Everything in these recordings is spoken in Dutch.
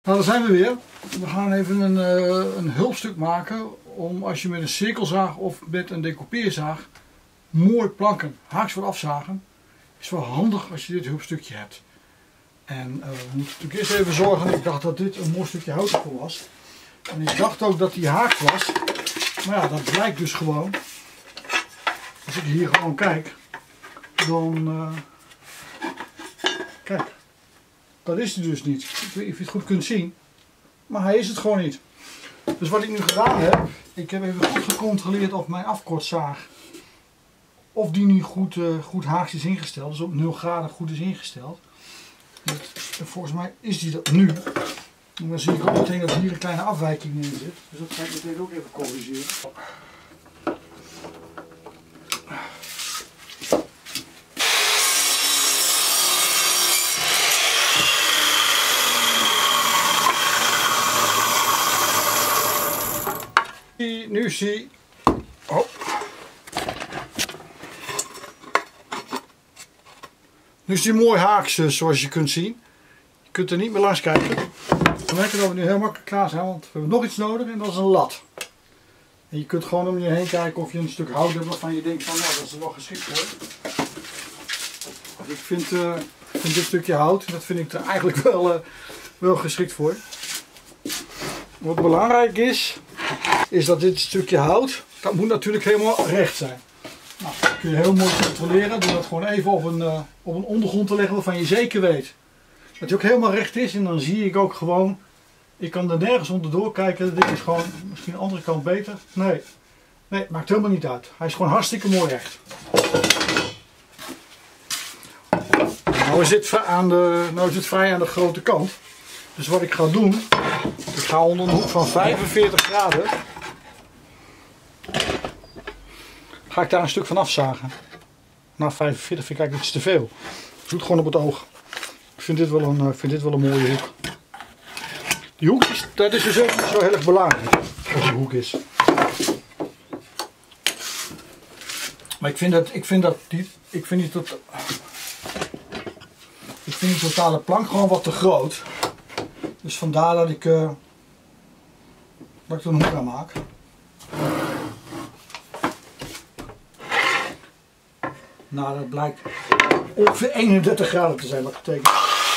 Nou, daar zijn we weer. We gaan even een hulpstuk maken om als je met een cirkelzaag of met een decoupeerzaag mooi planken haaks wil afzagen. Is wel handig als je dit hulpstukje hebt. En we moeten natuurlijk eerst even zorgen. Ik dacht dat dit een mooi stukje hout ervoor was. En ik dacht ook dat die haaks was. Maar ja, dat blijkt dus gewoon. Als ik hier gewoon kijk, dan kijk, dat is hij dus niet. Ik weet niet of je het goed kunt zien, maar hij is het gewoon niet. Dus wat ik nu gedaan heb, ik heb even goed gecontroleerd op mijn afkortzaag of die nu goed haaks is ingesteld, dus op 0 graden goed is ingesteld. Volgens mij is die dat nu. En dan zie ik ook meteen dat hier een kleine afwijking in zit. Dus dat ga ik meteen ook even corrigeren. Nu zie oh. Nu is die mooi haaks zoals je kunt zien. Je kunt er niet meer langs kijken. We merken dat we nu heel makkelijk klaar zijn, want we hebben nog iets nodig en dat is een lat. En je kunt gewoon om je heen kijken of je een stuk hout hebt waarvan je denkt van nou, dat is er wel geschikt voor. Ik vind dit stukje hout, dat vind ik er eigenlijk wel geschikt voor. Wat belangrijk is dat dit stukje hout, dat moet natuurlijk helemaal recht zijn. Nou, dat kun je heel mooi controleren door dat gewoon even op een ondergrond te leggen waarvan je zeker weet dat hij ook helemaal recht is. En dan zie ik ook gewoon, ik kan er nergens onderdoor kijken. Dit is gewoon misschien de andere kant beter. Nee, maakt helemaal niet uit. Hij is gewoon hartstikke mooi recht. Nou is dit vrij aan de grote kant. Dus wat ik ga doen, ik ga onder een hoek van 45 graden, ga ik daar een stuk van afzagen. Nou, 45 vind ik eigenlijk iets te veel. Ik doe het gewoon op het oog. Ik vind dit wel een mooie hoek. Die hoek dat is dus ook niet zo heel erg belangrijk, wat die hoek is. Maar ik vind die totale plank gewoon wat te groot. Dus vandaar dat ik er een hoek aan maak. Nou, dat blijkt ongeveer 31 graden te zijn, wat betekent.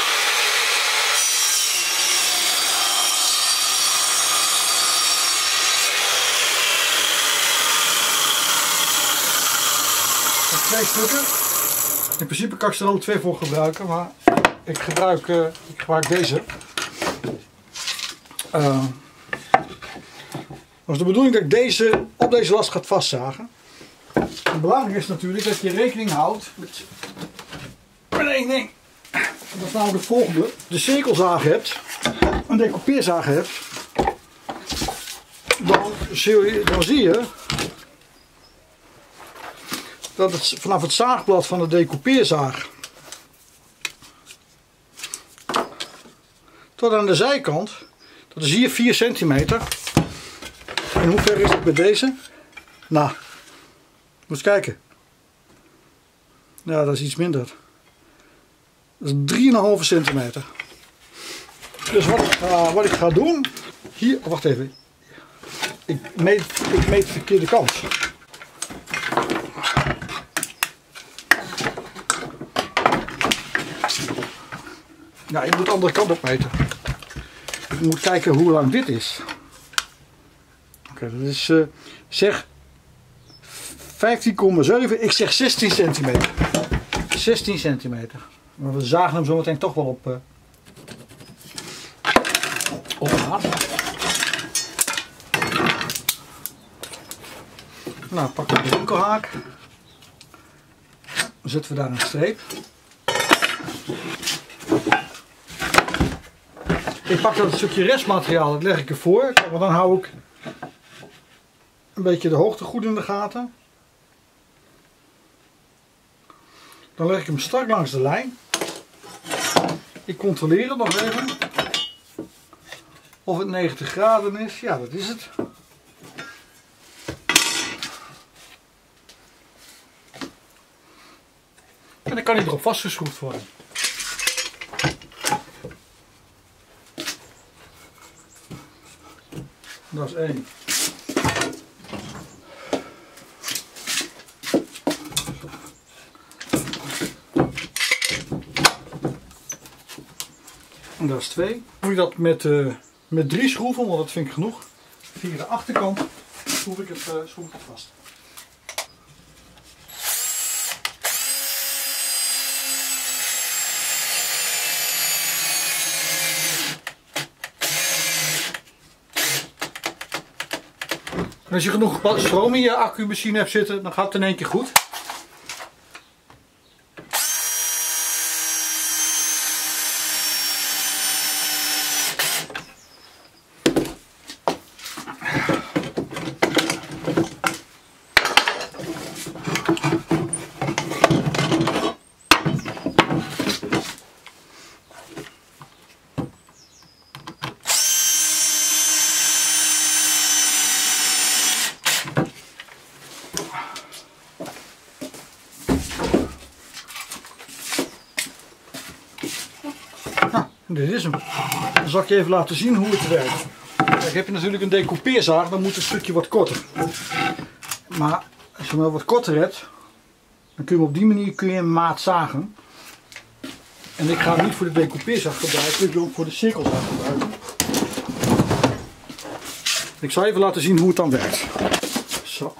Twee stukken. In principe kan ik er alle twee voor gebruiken, maar ik gebruik deze. Dat is de bedoeling dat ik op deze last gaat vastzagen. En belangrijk is natuurlijk dat je rekening houdt met één ding. Dat is namelijk het volgende. De cirkelzaag hebt, een decoupeerzaag hebt, dan zie je dat het vanaf het zaagblad van de decoupeerzaag tot aan de zijkant, dat is hier 4 centimeter. En hoe ver is het bij deze? Nou, moet eens kijken. Ja, dat is iets minder. Dat is 3,5 centimeter. Dus wat ik ga doen, hier, wacht even. Ik meet de verkeerde kant. Ja, je moet de andere kant op meten. Je moet kijken hoe lang dit is. Oké, dat is zeg 15,7. Ik zeg 16 centimeter. 16 centimeter. Maar we zagen hem zo meteen toch wel op maat. Nou, pakken we de winkelhaak. Dan zetten we daar een streep. Ik pak dat stukje restmateriaal, dat leg ik ervoor, want dan hou ik een beetje de hoogte goed in de gaten. Dan leg ik hem strak langs de lijn. Ik controleer het nog even. Of het 90 graden is. Ja, dat is het. En dan kan hij erop vastgeschroefd worden. Dat is 1. En dat is 2. Doe ik dat met 3 schroeven, want dat vind ik genoeg. Via de achterkant schroef ik het vast. En als je genoeg stroom in je accumachine hebt zitten, dan gaat het in één keer goed. Dit is hem. Dan zal ik je even laten zien hoe het werkt. Kijk, heb je natuurlijk een decoupeerzaag, dan moet het stukje wat korter. Maar als je hem wel wat korter hebt, dan kun je hem op die manier een maat zagen. En ik ga hem niet voor de decoupeerzaag gebruiken, ik wil hem voor de cirkelzaag gebruiken. Ik zal even laten zien hoe het dan werkt. Zo.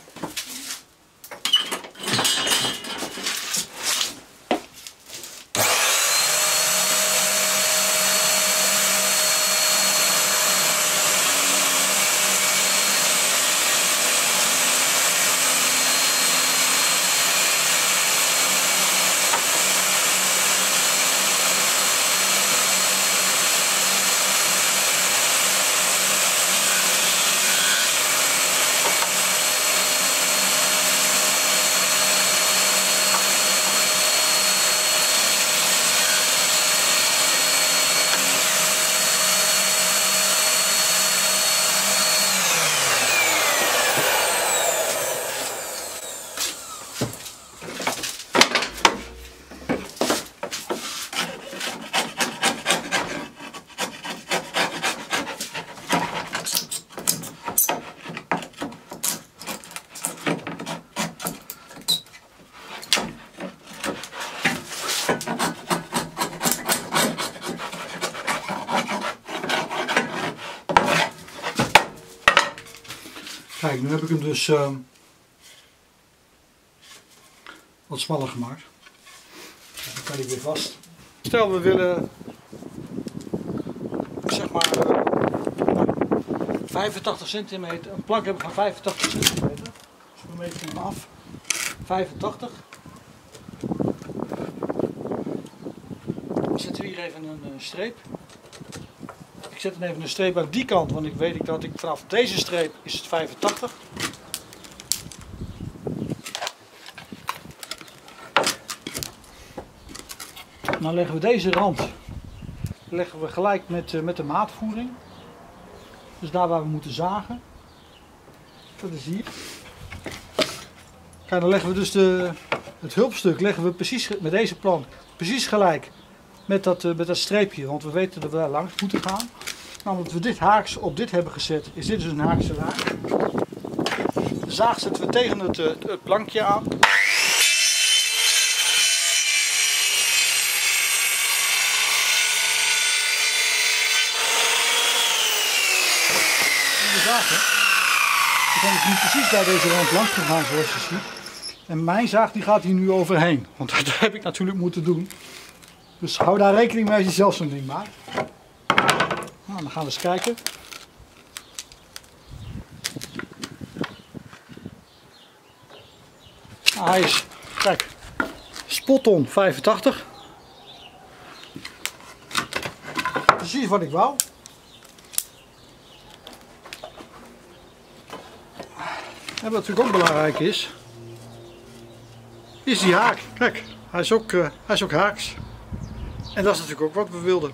Kijk, nu heb ik hem dus wat smaller gemaakt. Dan kan hij weer vast. Stel we willen zeg maar 85 centimeter, een plank hebben van 85 centimeter. Dus we meten hem af. 85. Dan zetten we hier even een streep. Ik zet dan even een streep aan die kant, want ik weet dat ik vanaf deze streep is het 85. Dan leggen we deze rand gelijk met de maatvoering. Dus daar waar we moeten zagen. Dat is hier. Kijk, dan leggen we dus het hulpstuk leggen we precies met deze plank precies gelijk met dat streepje, want we weten dat we daar langs moeten gaan. Nou, omdat we dit haaks op dit hebben gezet, is dit dus een haakse zaag. De zaag zetten we tegen het plankje aan. De zaag, hè? Dan is nu precies bij deze rand langs gegaan, zoals je ziet. En mijn zaag die gaat hier nu overheen, want dat heb ik natuurlijk moeten doen. Dus hou daar rekening mee als je zelf zo'n ding maakt. Nou, dan gaan we eens kijken. Nou, hij is, kijk, spot on 85. Precies wat ik wou. En wat natuurlijk ook belangrijk is die haak. Kijk, hij is ook haaks. En dat is natuurlijk ook wat we wilden.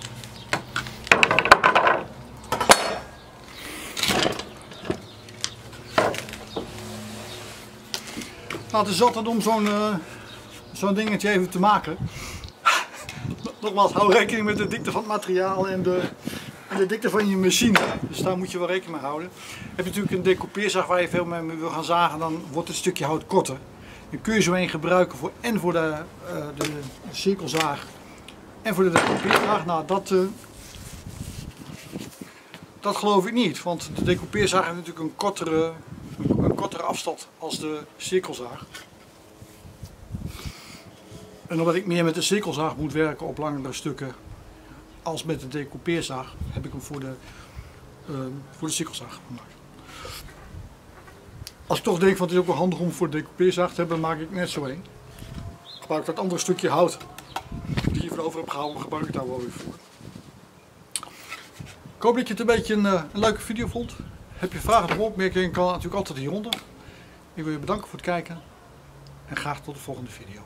Nou, het is altijd om zo'n dingetje even te maken. Nogmaals, hou rekening met de dikte van het materiaal en en de dikte van je machine. Dus daar moet je wel rekening mee houden. Heb je natuurlijk een decoupeerzaag waar je veel mee wil gaan zagen, dan wordt het stukje hout korter. Dan kun je zo een gebruiken voor de cirkelzaag en voor de decoupeerzaag. Nou, dat geloof ik niet, want de decoupeerzaag heeft natuurlijk een kortere afstand als de cirkelzaag. En omdat ik meer met de cirkelzaag moet werken op langere stukken als met de decoupeerzaag, heb ik hem voor de cirkelzaag gemaakt. Als ik toch denk van het is ook wel handig om voor de decoupeerzaag te hebben, dan maak ik net zo een. Gebruik ik dat andere stukje hout die je hiervan over heb gehouden, gebruik ik daar wel weer voor. Ik hoop dat je het een beetje een leuke video vond. Heb je vragen of opmerkingen, kan natuurlijk altijd hieronder. Ik wil je bedanken voor het kijken en graag tot de volgende video.